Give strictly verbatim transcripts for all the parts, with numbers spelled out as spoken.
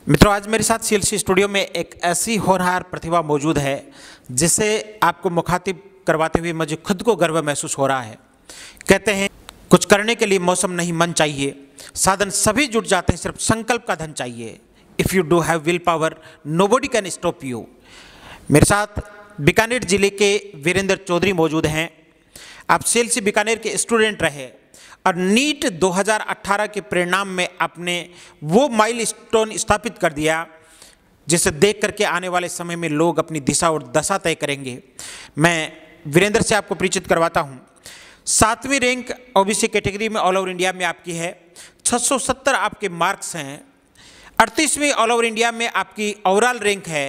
मित्रों, आज मेरे साथ सीएलसी स्टूडियो में एक ऐसी होनहार प्रतिभा मौजूद है जिसे आपको मुखातिब करवाते हुए मुझे खुद को गर्व महसूस हो रहा है। कहते हैं कुछ करने के लिए मौसम नहीं मन चाहिए, साधन सभी जुट जाते हैं, सिर्फ संकल्प का धन चाहिए। If you do have will power nobody can stop you. मेरे साथ बीकानेर जिले के वीरेंद्र चौधरी मौजूद हैं। आप सीएलसी बीकानेर के स्टूडेंट रहे और नीट दो हज़ार अठारह के परिणाम में आपने वो माइलस्टोन स्थापित कर दिया जिसे देख करके आने वाले समय में लोग अपनी दिशा और दशा तय करेंगे। मैं वीरेंद्र से आपको परिचित करवाता हूँ। सातवीं रैंक ओबीसी कैटेगरी में ऑल ओवर इंडिया में आपकी है। छह सौ सत्तर आपके मार्क्स हैं। अड़तीसवीं ऑल ओवर इंडिया में आपकी ओवरऑल रैंक है।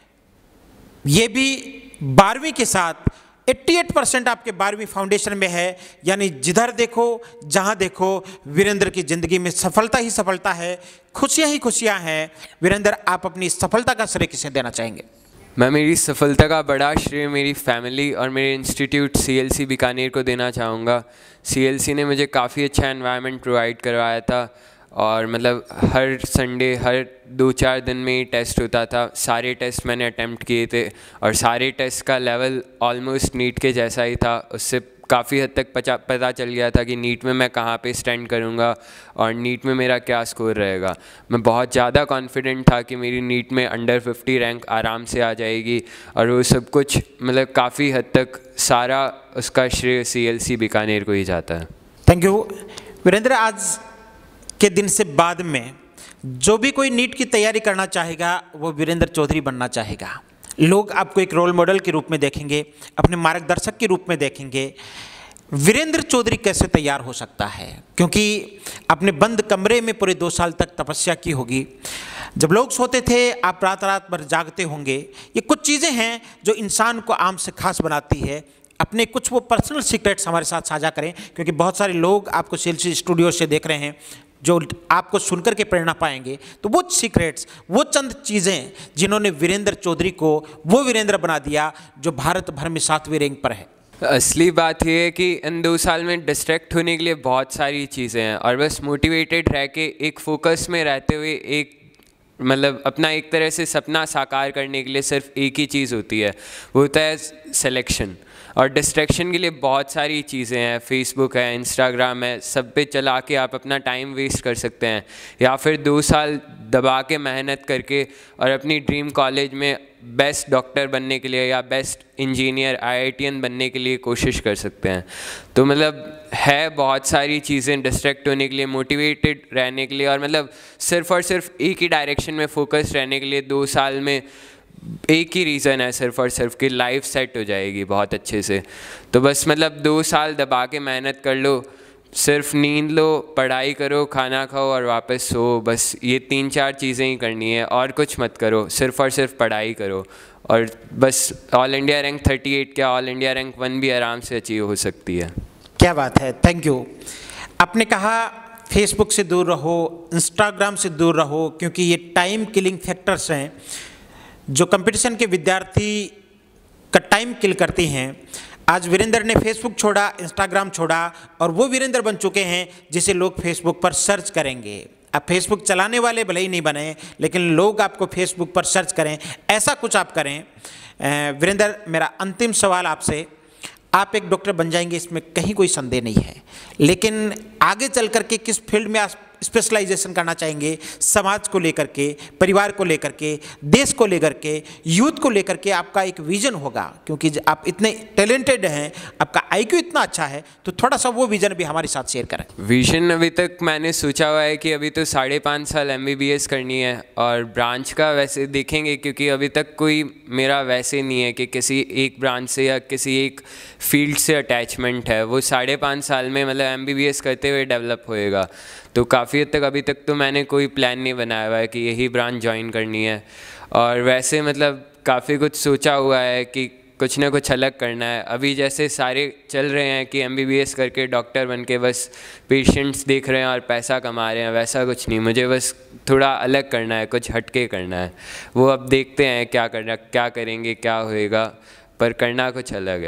ये भी बारहवीं के साथ अट्ठासी परसेंट आपके बारहवीं फाउंडेशन में है। यानी जिधर देखो जहां देखो वीरेंद्र की ज़िंदगी में सफलता ही सफलता है, खुशियां ही खुशियां हैं। वीरेंद्र, आप अपनी सफलता का श्रेय किसे देना चाहेंगे? मैं मेरी सफलता का बड़ा श्रेय मेरी फैमिली और मेरे इंस्टीट्यूट सीएलसी बीकानेर को देना चाहूँगा। सीएलसी ने मुझे काफ़ी अच्छा एनवायरनमेंट प्रोवाइड करवाया था और मतलब हर संडे हर दो चार दिन में ही टेस्ट होता था। सारे टेस्ट मैंने अटेम्प्ट किए थे और सारे टेस्ट का लेवल ऑलमोस्ट नीट के जैसा ही था। उससे काफ़ी हद तक पचा पता चल गया था कि नीट में मैं कहाँ पे स्टैंड करूँगा और नीट में मेरा क्या स्कोर रहेगा। मैं बहुत ज़्यादा कॉन्फिडेंट था कि मेरी नीट में अंडर फिफ्टी रैंक आराम से आ जाएगी और वो सब कुछ मतलब काफ़ी हद तक सारा उसका श्रेय सीएलसी बीकानेर को ही जाता है। Thank you Virender. आज के दिन से बाद में जो भी कोई नीट की तैयारी करना चाहेगा वो वीरेंद्र चौधरी बनना चाहेगा। लोग आपको एक रोल मॉडल के रूप में देखेंगे, अपने मार्गदर्शक के रूप में देखेंगे। वीरेंद्र चौधरी कैसे तैयार हो सकता है? क्योंकि आपने बंद कमरे में पूरे दो साल तक तपस्या की होगी। जब लोग सोते थे आप रात रात भर जागते होंगे। ये कुछ चीज़ें हैं जो इंसान को आम से खास बनाती है। अपने कुछ वो पर्सनल सीक्रेट्स हमारे साथ साझा करें, क्योंकि बहुत सारे लोग आपको सीएलसी स्टूडियो से देख रहे हैं जो आपको सुनकर के प्रेरणा पाएंगे। तो वो सीक्रेट्स, वो चंद चीज़ें जिन्होंने वीरेंद्र चौधरी को वो वीरेंद्र बना दिया जो भारत भर में सातवीं रैंक पर है। असली बात यह है कि इन दो साल में डिस्ट्रैक्ट होने के लिए बहुत सारी चीज़ें हैं और बस मोटिवेटेड रह के एक फोकस में रहते हुए एक मतलब अपना एक तरह से सपना साकार करने के लिए सिर्फ एक ही चीज़ होती है, वो होता है सिलेक्शन। और डिस्ट्रैक्शन के लिए बहुत सारी चीज़ें हैं, फेसबुक है, इंस्टाग्राम है, सब पे चला के आप अपना टाइम वेस्ट कर सकते हैं या फिर दो साल दबा के मेहनत करके और अपनी ड्रीम कॉलेज में बेस्ट डॉक्टर बनने के लिए या बेस्ट इंजीनियर आईआईटीएन बनने के लिए कोशिश कर सकते हैं। तो मतलब है बहुत सारी चीज़ें डिस्ट्रैक्ट होने के लिए, मोटिवेटेड रहने के लिए और मतलब सिर्फ और सिर्फ एक ही डायरेक्शन में फोकस रहने के लिए दो साल में एक ही रीज़न है सिर्फ और सिर्फ कि लाइफ सेट हो जाएगी बहुत अच्छे से। तो बस मतलब दो साल दबा के मेहनत कर लो, सिर्फ नींद लो, पढ़ाई करो, खाना खाओ और वापस सो। बस ये तीन चार चीज़ें ही करनी है और कुछ मत करो, सिर्फ और सिर्फ पढ़ाई करो और बस ऑल इंडिया रैंक अड़तीस क्या ऑल इंडिया रैंक वन भी आराम से अचीव हो सकती है। क्या बात है, थैंक यू। आपने कहा फेसबुक से दूर रहो, इंस्टाग्राम से दूर रहो, क्योंकि ये टाइम किलिंग फैक्टर्स हैं जो कंपटीशन के विद्यार्थी का टाइम किल करती हैं। आज वीरेंद्र ने फेसबुक छोड़ा, इंस्टाग्राम छोड़ा और वो वीरेंद्र बन चुके हैं जिसे लोग फेसबुक पर सर्च करेंगे। आप फेसबुक चलाने वाले भले ही नहीं बने, लेकिन लोग आपको फेसबुक पर सर्च करें, ऐसा कुछ आप करें। वीरेंद्र, मेरा अंतिम सवाल आपसे, आप एक डॉक्टर बन जाएंगे इसमें कहीं कोई संदेह नहीं है, लेकिन आगे चल कर के किस फील्ड में आप स्पेशलाइजेशन करना चाहेंगे? समाज को लेकर के, परिवार को लेकर के, देश को लेकर के, यूथ को लेकर के आपका एक विजन होगा, क्योंकि आप इतने टैलेंटेड हैं, आपका आईक्यू इतना अच्छा है, तो थोड़ा सा वो विजन भी हमारे साथ शेयर करें। विजन अभी तक मैंने सोचा हुआ है कि अभी तो साढ़े पाँच साल एमबीबीएस करनी है और ब्रांच का वैसे देखेंगे, क्योंकि अभी तक कोई मेरा वैसे नहीं है कि किसी एक ब्रांच से या किसी एक फील्ड से अटैचमेंट है। वो साढ़े पाँच साल में मतलब एमबीबीएस करते हुए डेवलप होएगा। तो काफ़ी हद तक अभी तक तो मैंने कोई प्लान नहीं बनाया हुआ है कि यही ब्रांच ज्वाइन करनी है। और वैसे मतलब काफ़ी कुछ सोचा हुआ है कि कुछ ना कुछ अलग करना है। अभी जैसे सारे चल रहे हैं कि एमबीबीएस करके डॉक्टर बन के बस पेशेंट्स देख रहे हैं और पैसा कमा रहे हैं, वैसा कुछ नहीं। मुझे बस थोड़ा अलग करना है, कुछ हटके करना है। वो अब देखते हैं क्या करना क्या करेंगे क्या होएगा, पर करना कुछ अलग है।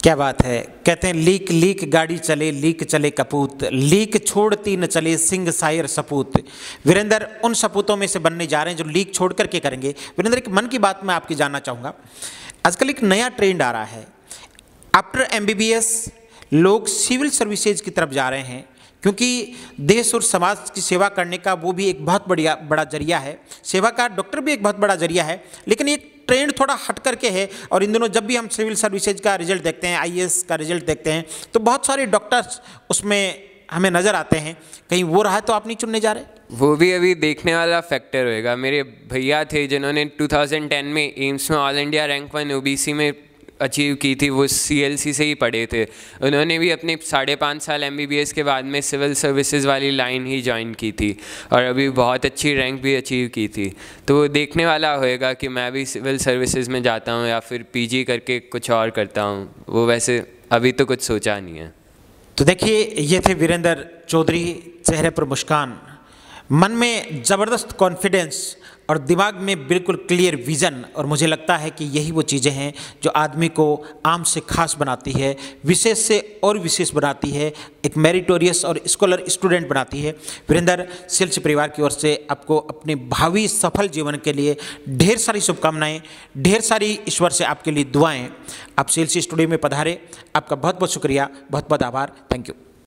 क्या बात है। कहते हैं लीक लीक गाड़ी चले, लीक चले कपूत, लीक छोड़ती न चले सिंह सायर सपूत। वीरेंद्र उन सपूतों में से बनने जा रहे हैं जो लीक छोड़ करके करेंगे। वीरेंद्र, एक मन की बात मैं आपकी जानना चाहूँगा। आजकल एक नया ट्रेंड आ रहा है, आफ्टर एमबीबीएस लोग सिविल सर्विसेज की तरफ जा रहे हैं, क्योंकि देश और समाज की सेवा करने का वो भी एक बहुत बढ़िया बड़ा जरिया है। सेवा का डॉक्टर भी एक बहुत बड़ा जरिया है, लेकिन ये ट्रेंड थोड़ा हट करके है। और इन दिनों जब भी हम सिविल सर्विसेज का रिजल्ट देखते हैं, आईएएस का रिजल्ट देखते हैं, तो बहुत सारे डॉक्टर्स उसमें हमें नज़र आते हैं। कहीं वो रहा है तो आप नहीं चुनने जा रहे? वो भी अभी देखने वाला फैक्टर होएगा। मेरे भैया थे जिन्होंने टू थाउजेंड टेन में एम्स में all India rank one OBC में अचीव की थी, वो सीएलसी से ही पढ़े थे। उन्होंने भी अपने साढ़े पाँच साल एमबीबीएस के बाद में सिविल सर्विसेज वाली लाइन ही ज्वाइन की थी और अभी बहुत अच्छी रैंक भी अचीव की थी। तो वो देखने वाला होएगा कि मैं भी सिविल सर्विसेज में जाता हूँ या फिर पीजी करके कुछ और करता हूँ। वो वैसे अभी तो कुछ सोचा नहीं है। तो देखिए, ये थे वीरेंद्र चौधरी, चेहरे पर मुस्कान, मन में ज़बरदस्त कॉन्फिडेंस और दिमाग में बिल्कुल क्लियर विज़न। और मुझे लगता है कि यही वो चीज़ें हैं जो आदमी को आम से खास बनाती है, विशेष से और विशेष बनाती है, एक मेरिटोरियस और स्कॉलर स्टूडेंट बनाती है। वीरेंद्र, सेल्स परिवार की ओर से आपको अपने भावी सफल जीवन के लिए ढेर सारी शुभकामनाएं, ढेर सारी ईश्वर से आपके लिए दुआएं। आप सेल्स स्टूडियो में पधारे, आपका बहुत बहुत शुक्रिया, बहुत बहुत आभार। Thank you.